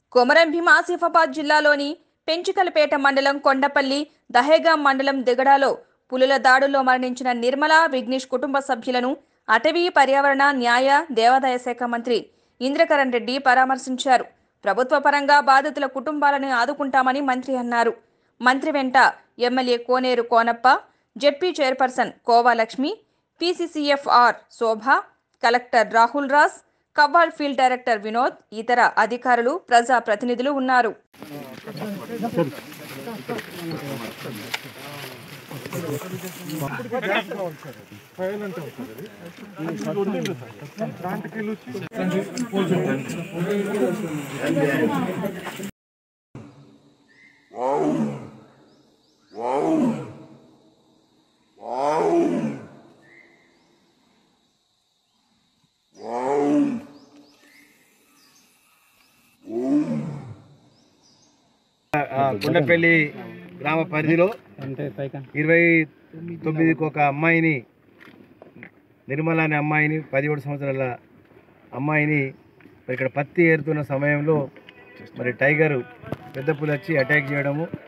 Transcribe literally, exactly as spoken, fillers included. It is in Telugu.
కొమరం భీం ఆసిఫాబాద్ జిల్లాలోని పెంచికలపేట మండలం కొండపల్లి దహేగాం మండలం దిగడాలో పులుల దాడుల్లో మరణించిన నిర్మల విఘ్నేష్ కుటుంబ సభ్యులను అటవీ పర్యావరణ న్యాయ దేవాదాయ శాఖ మంత్రి ఇంద్రకరణ్ రెడ్డి పరామర్శించారు. ప్రభుత్వ పరంగా బాధితుల కుటుంబాలను ఆదుకుంటామని మంత్రి అన్నారు. మంత్రి వెంట MLA Koneru Konappa, ZP chairperson Kovalakshmi, PCCF R Shobha, collector Rahul Raj, Kawal field director Vinod, ఇతర అధికారులు, ప్రజా ప్రతినిధులు ఉన్నారు. కొండపల్లి గ్రామ పరిధిలో ఇరవై తొమ్మిదికి ఒక అమ్మాయిని, నిర్మల అనే అమ్మాయిని, పదిహేడు సంవత్సరాల అమ్మాయిని మరి ఇక్కడ పత్తి ఏరుతున్న సమయంలో మరి టైగర్ పెద్ద పులి వచ్చి అటాక్ చేయడము,